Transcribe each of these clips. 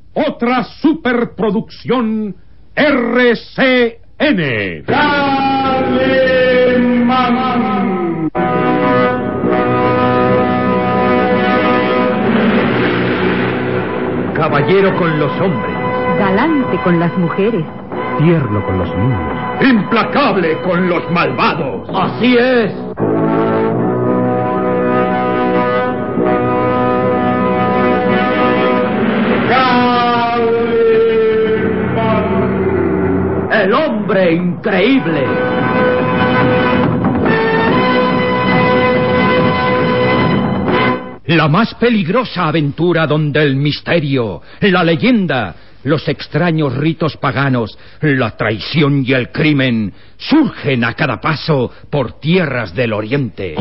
otra superproducción RCN. ¡Calimán! Caballero con los hombres, galante con las mujeres, tierno con los niños, implacable con los malvados. Así es. El hombre increíble. La más peligrosa aventura donde el misterio, la leyenda, los extraños ritos paganos, la traición y el crimen surgen a cada paso por tierras del oriente.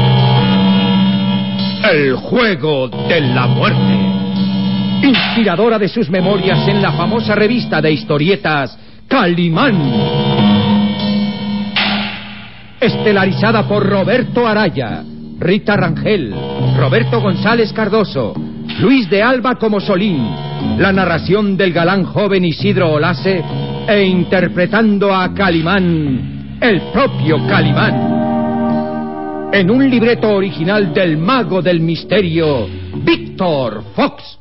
El juego de la muerte. Inspiradora de sus memorias en la famosa revista de historietas Calimán. Estelarizada por Roberto Araya, Rita Rangel, Roberto González Cardoso, Luis de Alba como Solín, la narración del galán joven Isidro Olase e interpretando a Calimán, el propio Calimán. En un libreto original del mago del misterio, Víctor Fox.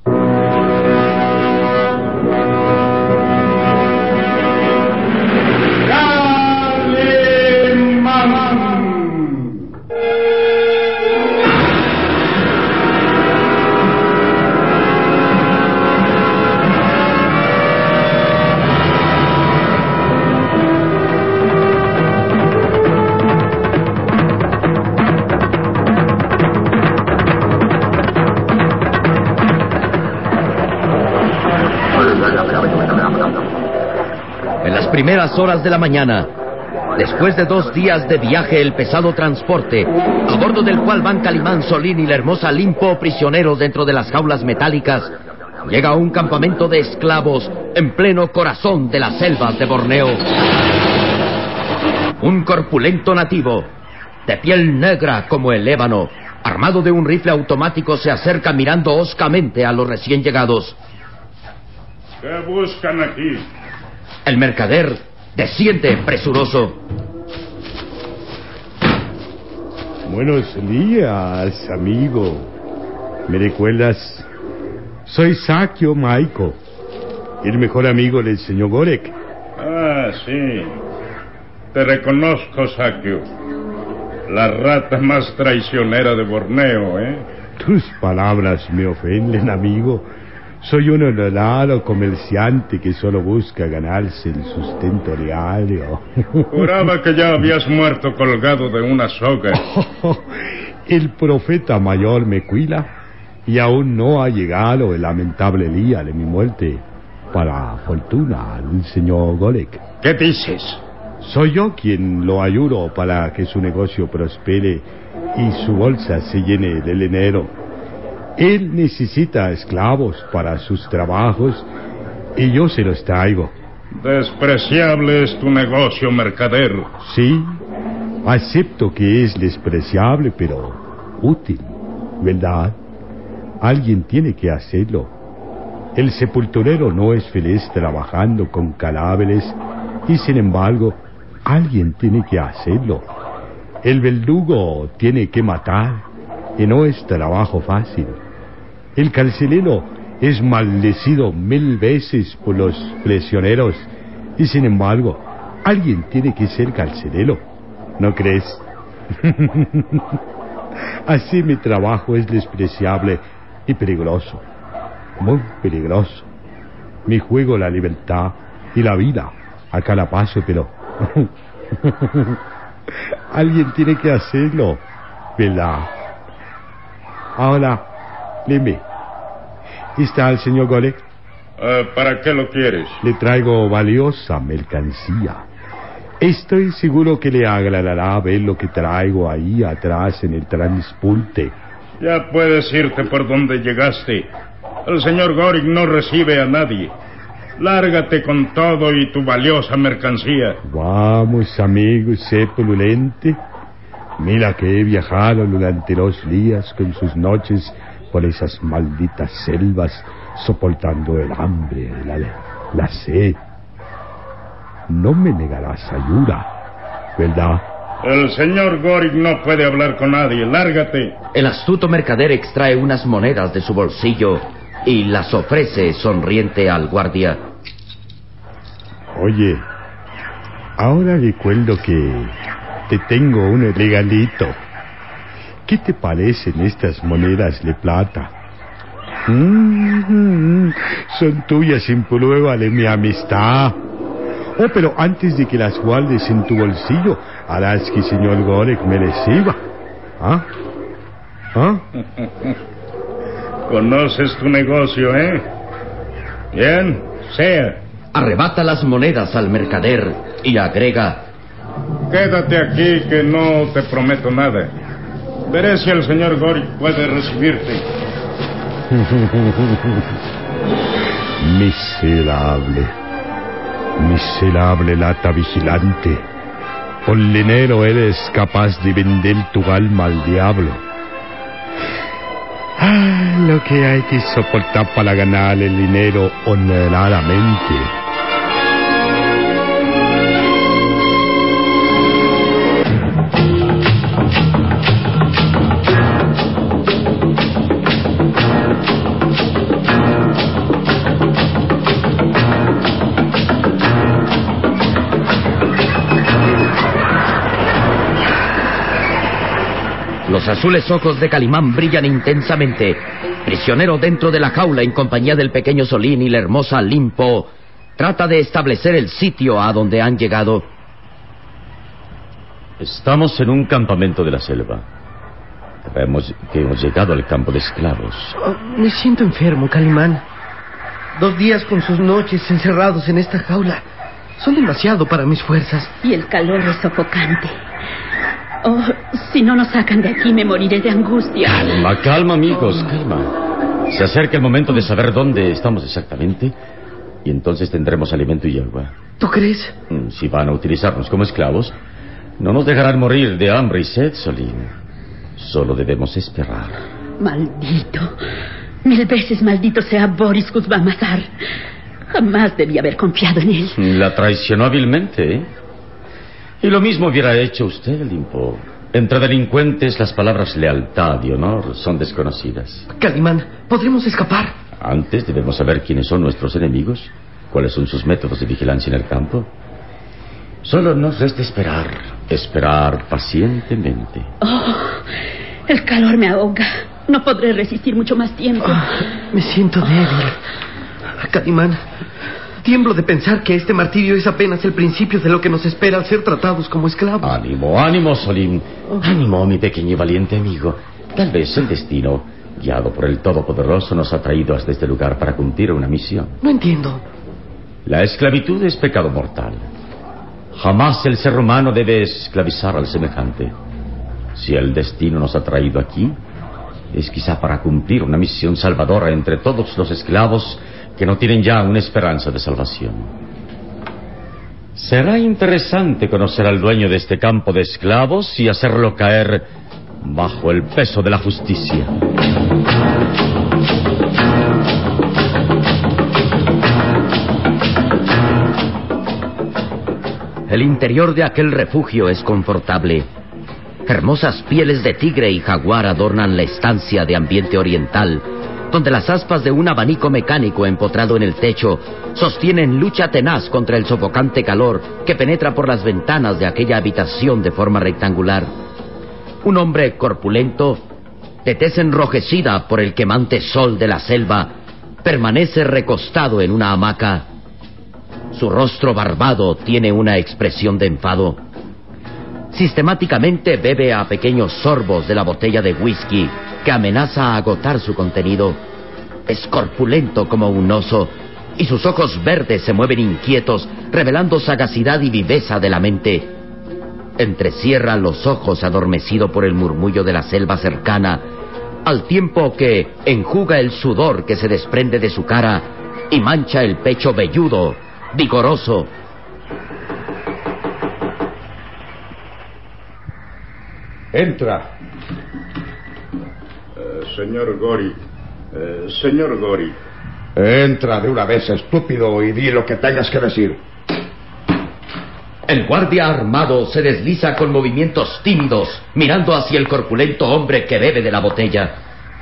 En las primeras horas de la mañana, después de 2 días de viaje, el pesado transporte, a bordo del cual van Calimán, Solín y la hermosa Limpo prisioneros dentro de las jaulas metálicas, llega a un campamento de esclavos en pleno corazón de las selvas de Borneo. Un corpulento nativo, de piel negra como el ébano, armado de un rifle automático, se acerca mirando hoscamente a los recién llegados. ¿Qué buscan aquí? El mercader desciende presuroso. Buenos días, amigo. ¿Me recuerdas? Soy Sakio Maiko, el mejor amigo del señor Gorek. Ah, sí. Te reconozco, Sakio. La rata más traicionera de Borneo, ¿eh? Tus palabras me ofenden, amigo. Soy un honorado comerciante que solo busca ganarse el sustento diario. Juraba que ya habías muerto colgado de una soga. El profeta mayor me cuida y aún no ha llegado el lamentable día de mi muerte, para fortuna del señor Golek. ¿Qué dices? Soy yo quien lo ayudo para que su negocio prospere y su bolsa se llene de dinero. Él necesita esclavos para sus trabajos y yo se los traigo. Despreciable es tu negocio, mercader. Sí, acepto que es despreciable, pero útil, ¿verdad? Alguien tiene que hacerlo. El sepulturero no es feliz trabajando con cadáveres y, sin embargo, alguien tiene que hacerlo. El verdugo tiene que matar y no es trabajo fácil. El carcelero es maldecido 1000 veces por los prisioneros y, sin embargo, alguien tiene que ser carcelero, ¿no crees? Así mi trabajo es despreciable y peligroso, muy peligroso. Me juego la libertad y la vida a cada paso, pero alguien tiene que hacerlo, ¿verdad? Ahora, dime, ¿está el señor Golek? ¿Para qué lo quieres? Le traigo valiosa mercancía. Estoy seguro que le agradará ver lo que traigo ahí atrás en el transporte. Ya puedes irte por donde llegaste. El señor Gorik no recibe a nadie. Lárgate con todo y tu valiosa mercancía. Vamos, amigo, sé polulente. Mira que he viajado durante 2 días con sus noches por esas malditas selvas, soportando el hambre, la sed. No me negarás ayuda, ¿verdad? El señor Gorig no puede hablar con nadie. Lárgate. El astuto mercader extrae unas monedas de su bolsillo y las ofrece sonriente al guardia. Oye, ahora recuerdo que te tengo un regalito. ¿Qué te parecen estas monedas de plata? Son tuyas sin prueba de mi amistad. Oh, pero antes de que las guardes en tu bolsillo, harás que el señor Gorig me reciba. ¿Ah? ¿Ah? Conoces tu negocio, ¿eh? Bien, sea. Arrebata las monedas al mercader y agrega: Quédate aquí que no te prometo nada. Veré si el señor Gorig puede recibirte. Miserable lata vigilante. Por dinero eres capaz de vender tu alma al diablo. Lo que hay que soportar para ganar el dinero honradamente. Los azules ojos de Calimán brillan intensamente. Prisionero dentro de la jaula en compañía del pequeño Solín y la hermosa Limpo, trata de establecer el sitio a donde han llegado. Estamos en un campamento de la selva. Sabemos que hemos llegado al campo de esclavos. Oh, me siento enfermo, Calimán. 2 días con sus noches encerrados en esta jaula son demasiado para mis fuerzas. Y el calor es sofocante. Oh, si no nos sacan de aquí me moriré de angustia. Calma, amigos, calma. Se acerca el momento de saber dónde estamos exactamente y entonces tendremos alimento y agua. ¿Tú crees? Si van a utilizarnos como esclavos, no nos dejarán morir de hambre y sed, Solín. Solo debemos esperar. Maldito. 1000 veces maldito sea Boris Kuzbamazar. Jamás debí haber confiado en él. La traicionó hábilmente, ¿eh? Y lo mismo hubiera hecho usted, Limpo. Entre delincuentes las palabras lealtad y honor son desconocidas. Calimán, ¿podremos escapar? Antes debemos saber quiénes son nuestros enemigos, cuáles son sus métodos de vigilancia en el campo. Solo nos resta esperar pacientemente. Oh, el calor me ahoga. No podré resistir mucho más tiempo. Me siento débil. Calimán, tiemblo de pensar que este martirio es apenas el principio de lo que nos espera al ser tratados como esclavos. Ánimo, Solín. Ánimo, mi pequeño y valiente amigo. Tal vez el destino, guiado por el Todopoderoso, nos ha traído hasta este lugar para cumplir una misión. No entiendo. La esclavitud es pecado mortal. Jamás el ser humano debe esclavizar al semejante. Si el destino nos ha traído aquí, es quizá para cumplir una misión salvadora entre todos los esclavos que no tienen ya una esperanza de salvación. Será interesante conocer al dueño de este campo de esclavos y hacerlo caer bajo el peso de la justicia. El interior de aquel refugio es confortable. Hermosas pieles de tigre y jaguar adornan la estancia de ambiente oriental, donde las aspas de un abanico mecánico empotrado en el techo sostienen lucha tenaz contra el sofocante calor que penetra por las ventanas de aquella habitación de forma rectangular. Un hombre corpulento, de tez enrojecida por el quemante sol de la selva, permanece recostado en una hamaca. Su rostro barbado tiene una expresión de enfado. Sistemáticamente bebe a pequeños sorbos de la botella de whisky que amenaza a agotar su contenido. Es corpulento como un oso y sus ojos verdes se mueven inquietos, revelando sagacidad y viveza de la mente. Entrecierra los ojos adormecido por el murmullo de la selva cercana, al tiempo que enjuga el sudor que se desprende de su cara y mancha el pecho velludo, vigoroso. Entra. señor Gorik. Señor Gorik. Entra de una vez, estúpido, y di lo que tengas que decir. El guardia armado se desliza con movimientos tímidos, mirando hacia el corpulento hombre que bebe de la botella.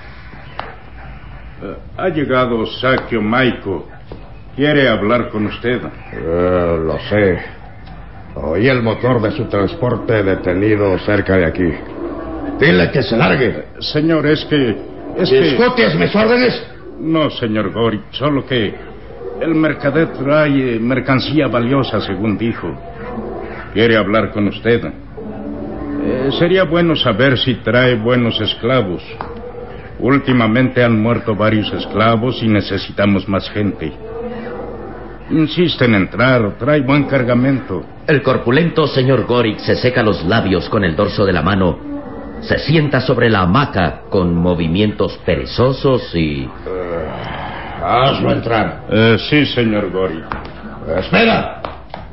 Ha llegado Sakio Maiko. Quiere hablar con usted. Lo sé. Oí el motor de su transporte detenido cerca de aquí. Dile que se largue. Señor, es que... ¿Discutes mis órdenes? No, señor Gorik, solo que el mercader trae mercancía valiosa, según dijo. Quiere hablar con usted. Sería bueno saber si trae buenos esclavos. Últimamente han muerto varios esclavos y necesitamos más gente. Insiste en entrar, trae buen cargamento. El corpulento señor Gorik se seca los labios con el dorso de la mano, se sienta sobre la hamaca con movimientos perezosos y... hazlo entrar. Sí, señor Gorik. ¡Espera!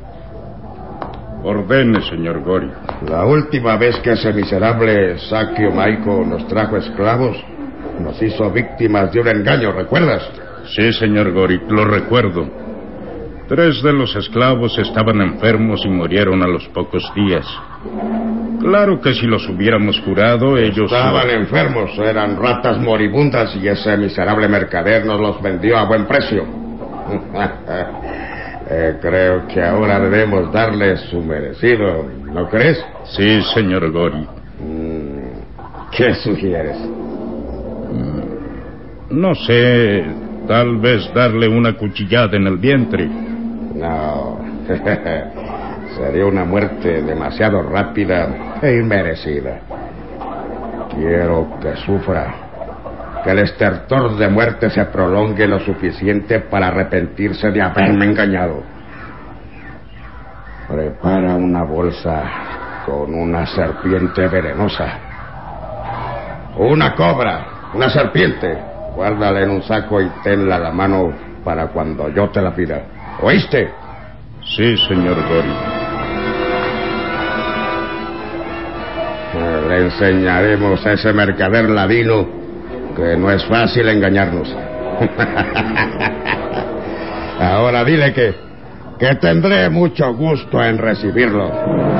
Ordene, señor Gorik. La última vez que ese miserable Sakio Maiko nos trajo esclavos, nos hizo víctimas de un engaño, ¿recuerdas? Sí, señor Gorik, lo recuerdo. 3 de los esclavos estaban enfermos y murieron a los pocos días. Claro que si los hubiéramos curado, ellos... Estaban enfermos, eran ratas moribundas y ese miserable mercader nos los vendió a buen precio. Creo que ahora debemos darles su merecido, ¿no crees? Sí, señor Gorik. ¿Qué sugieres? No sé, tal vez darle una cuchillada en el vientre. No, sería una muerte demasiado rápida e inmerecida. Quiero que sufra, que el estertor de muerte se prolongue lo suficiente para arrepentirse de haberme engañado. Prepara una bolsa con una serpiente venenosa. Una cobra, una serpiente. Guárdala en un saco y tenla a la mano para cuando yo te la pida. ¿Oíste? Sí, señor Gorik. Le enseñaremos a ese mercader ladino que no es fácil engañarnos. Ahora dile que tendré mucho gusto en recibirlo.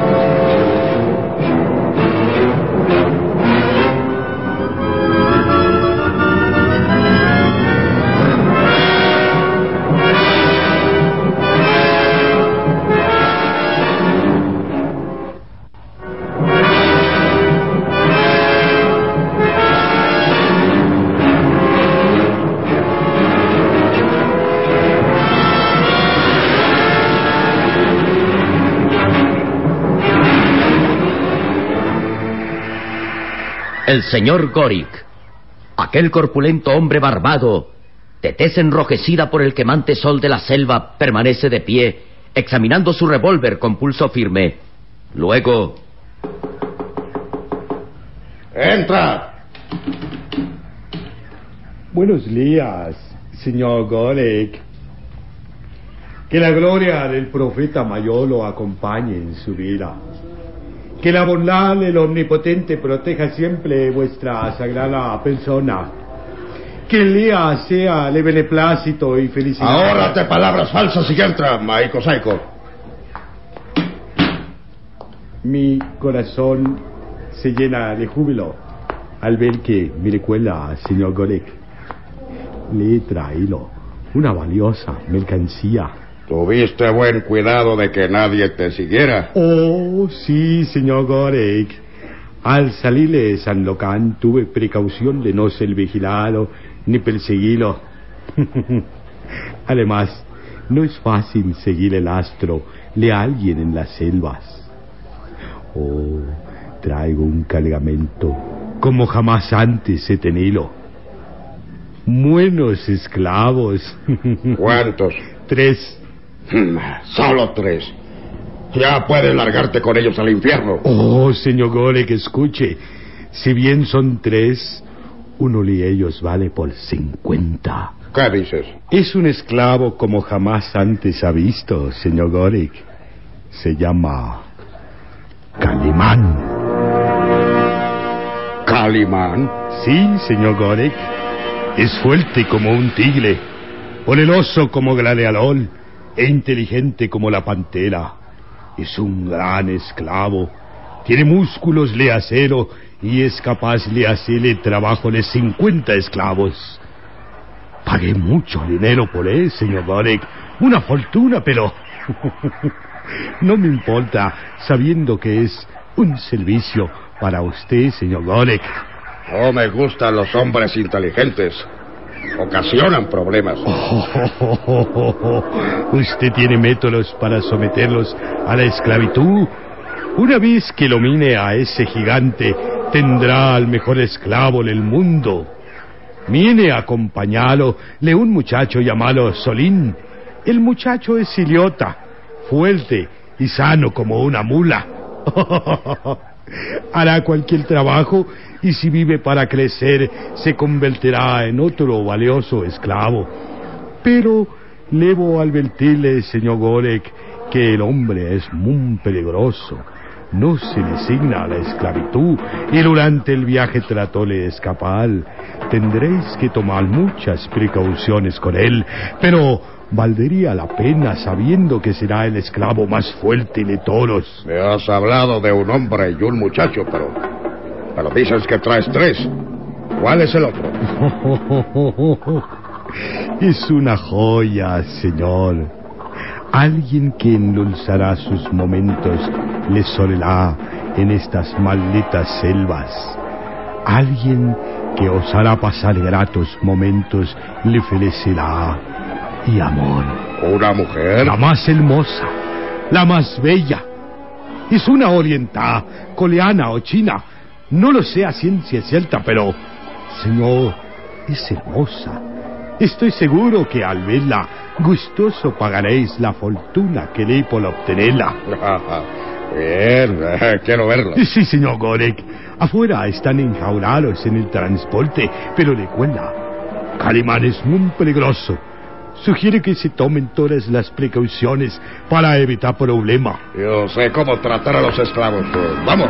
El señor Gorik, aquel corpulento hombre barbado, de tez enrojecida por el quemante sol de la selva, permanece de pie, examinando su revólver con pulso firme. Luego... ¡Entra! Buenos días, señor Gorik. Que la gloria del profeta mayor lo acompañe en su vida. Que la bondad del Omnipotente proteja siempre vuestra sagrada persona. Que el día sea de beneplácito y felicidad. Ahórrate palabras falsas y entra, Maiko Saiko. Mi corazón se llena de júbilo al ver que me recuerda, señor Gorik. Le he traído una valiosa mercancía. ¿Tuviste buen cuidado de que nadie te siguiera? Oh, sí, señor Gorik. Al salir de Sandokan tuve precaución de no ser vigilado ni perseguido. Además, no es fácil seguir el astro de alguien en las selvas. Oh, traigo un cargamento como jamás antes he tenido. Buenos esclavos. ¿Cuántos? 3. Solo 3. Ya puedes largarte con ellos al infierno. Oh, señor Gorik, escuche. Si bien son 3, uno de ellos vale por 50. ¿Qué dices? Es un esclavo como jamás antes ha visto, señor Gorik. Se llama... Calimán. ¿Calimán? Sí, señor Gorek. Es fuerte como un tigre, poderoso como Gladiador e inteligente como la pantera. Es un gran esclavo. Tiene músculos de acero y es capaz de hacerle trabajo de 50 esclavos. Pagué mucho dinero por él, señor Gorek. Una fortuna, pero no me importa, sabiendo que es un servicio para usted, señor Gorek. No me gustan los hombres inteligentes. Ocasionan problemas. Usted tiene métodos para someterlos a la esclavitud. Una vez que domine a ese gigante, tendrá al mejor esclavo del mundo. Viene acompañado de un muchacho llamado Solín. El muchacho es idiota, fuerte y sano como una mula. Hará cualquier trabajo y si vive para crecer, se convertirá en otro valioso esclavo. Pero debo advertirle, señor Gorek, que el hombre es muy peligroso. No se designa a la esclavitud y durante el viaje trató de escapar. Tendréis que tomar muchas precauciones con él, pero valdría la pena sabiendo que será el esclavo más fuerte de todos. Me has hablado de un hombre y un muchacho, pero dices que traes 3. ¿Cuál es el otro? Es una joya, señor. Alguien que endulzará sus momentos de soledad en estas malditas selvas. Alguien que os hará pasar gratos momentos de felicidad y amor. ¿Una mujer? La más hermosa, la más bella. Es una oriental, coreana o china. No lo sé a ciencia cierta, pero, señor, es hermosa. Estoy seguro que al verla, gustoso pagaréis la fortuna que dé por obtenerla. Bien, quiero verla. Sí, señor Gorek. Afuera están enjaulados en el transporte, pero recuerda, Calimán es muy peligroso. Sugiere que se tomen todas las precauciones para evitar problemas. Yo sé cómo tratar a los esclavos. Vamos.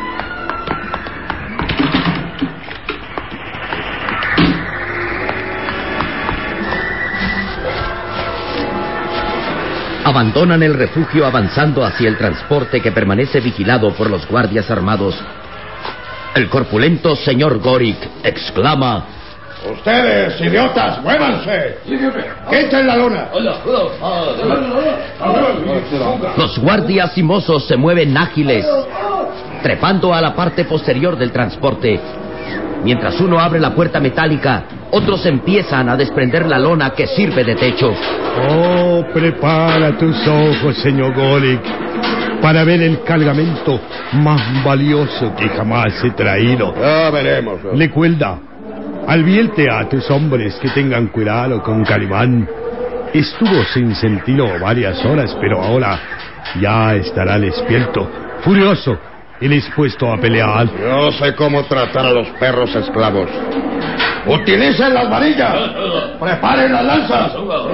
Abandonan el refugio avanzando hacia el transporte que permanece vigilado por los guardias armados. El corpulento señor Gorek exclama: ¡Ustedes, idiotas, muévanse! ¡Quiten la lona! Los guardias y mozos se mueven ágiles, trepando a la parte posterior del transporte. Mientras uno abre la puerta metálica, otros empiezan a desprender la lona que sirve de techo. Oh, prepara tus ojos, señor Gorek, para ver el cargamento más valioso que jamás he traído. Ya veremos. Recuerda, advierte a tus hombres que tengan cuidado con Calimán. Estuvo sin sentido varias horas, pero ahora ya estará despierto, furioso y dispuesto a pelear. Yo sé cómo tratar a los perros esclavos. ¡Utilicen las varillas! ¡Preparen las lanzas!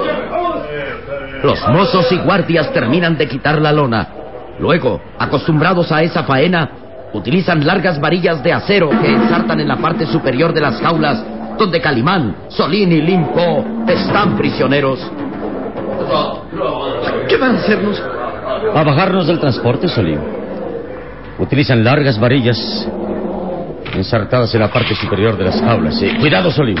Los mozos y guardias terminan de quitar la lona. Luego, acostumbrados a esa faena, utilizan largas varillas de acero que ensartan en la parte superior de las jaulas donde Calimán, Solín y Limpo están prisioneros. ¿Qué van a hacernos? A bajarnos del transporte, Solín. Utilizan largas varillas ensartadas en la parte superior de las jaulas. Sí. Cuidado, Solín.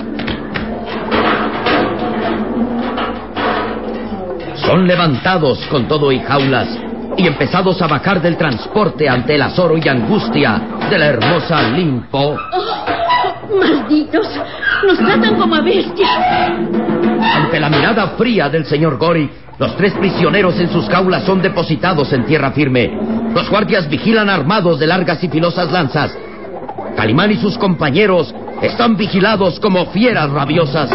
Son levantados con todo y jaulas y empezados a bajar del transporte ante el azoro y angustia de la hermosa Limpo. Oh, ¡malditos! ¡Nos tratan como a bestias! Ante la mirada fría del señor Gorek, los 3 prisioneros en sus jaulas son depositados en tierra firme. Los guardias vigilan armados de largas y filosas lanzas. Calimán y sus compañeros están vigilados como fieras rabiosas.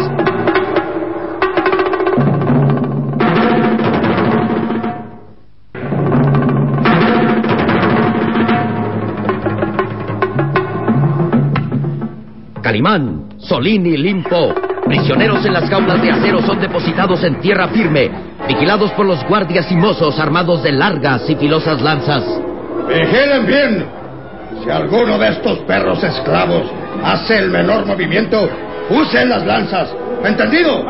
Calimán, Solín y Limpo, prisioneros en las jaulas de acero, son depositados en tierra firme, vigilados por los guardias y mozos armados de largas y filosas lanzas. ¡Vigilen bien! Si alguno de estos perros esclavos hace el menor movimiento, usen las lanzas. ¿Entendido?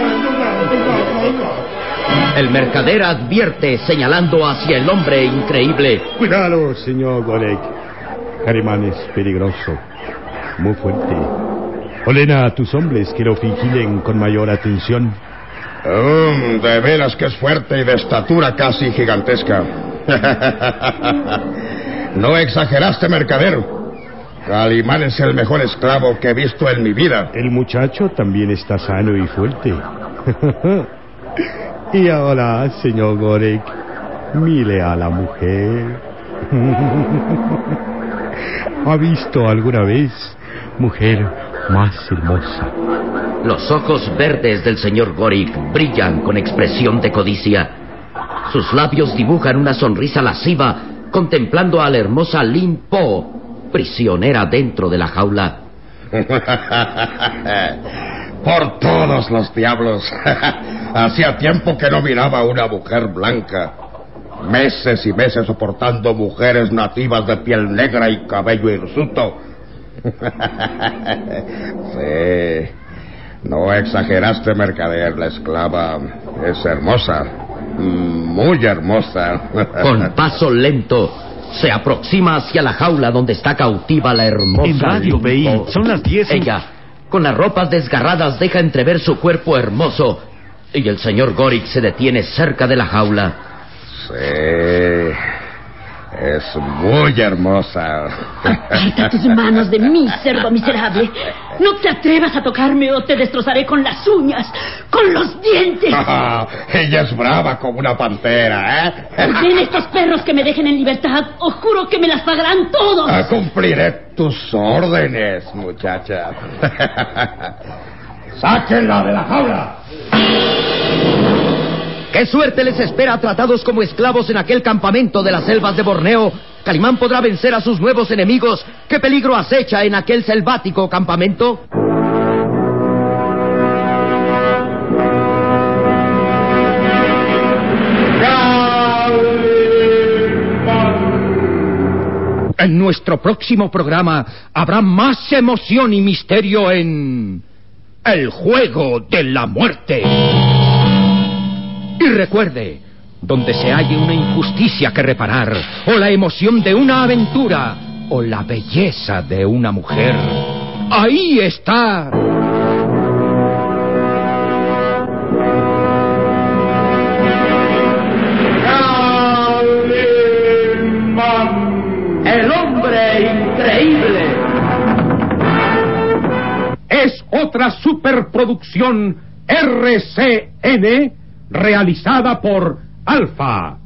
El mercader advierte señalando hacia el hombre increíble. Cuidado, señor Gorek. Calimán es peligroso. Muy fuerte. Ordena a tus hombres que lo vigilen con mayor atención. De veras que es fuerte y de estatura casi gigantesca. No exageraste, mercader. Calimán es el mejor esclavo que he visto en mi vida. El muchacho también está sano y fuerte. Y ahora, señor Gorek, mire a la mujer. ¿Ha visto alguna vez mujer más hermosa? Los ojos verdes del señor Gorik brillan con expresión de codicia. Sus labios dibujan una sonrisa lasciva contemplando a la hermosa Lin Po, prisionera dentro de la jaula. Por todos los diablos. Hacía tiempo que no miraba a una mujer blanca. Meses y meses soportando mujeres nativas de piel negra y cabello hirsuto. Sí, no exageraste, mercader. La esclava es hermosa, muy hermosa. Con paso lento se aproxima hacia la jaula donde está cautiva la hermosa. En radio, veí, son las 10. Ella, con las ropas desgarradas, deja entrever su cuerpo hermoso y el señor Gorik se detiene cerca de la jaula. Sí, es muy hermosa. Aparta tus manos de mí, cerdo miserable. No te atrevas a tocarme o te destrozaré con las uñas, con los dientes. Ella es brava como una pantera, ¿eh? Ordenen estos perros que me dejen en libertad o juro que me las pagarán todos. Cumpliré tus órdenes, muchacha. ¡Sáquenla de la jaula! ¡Qué suerte les espera tratados como esclavos en aquel campamento de las selvas de Borneo! ¿Calimán podrá vencer a sus nuevos enemigos? ¿Qué peligro acecha en aquel selvático campamento? En nuestro próximo programa habrá más emoción y misterio en... El juego de la muerte. Y recuerde, donde se halle una injusticia que reparar, o la emoción de una aventura, o la belleza de una mujer, ahí está... ¡El hombre increíble! Es otra superproducción RCN realizada por Alfa.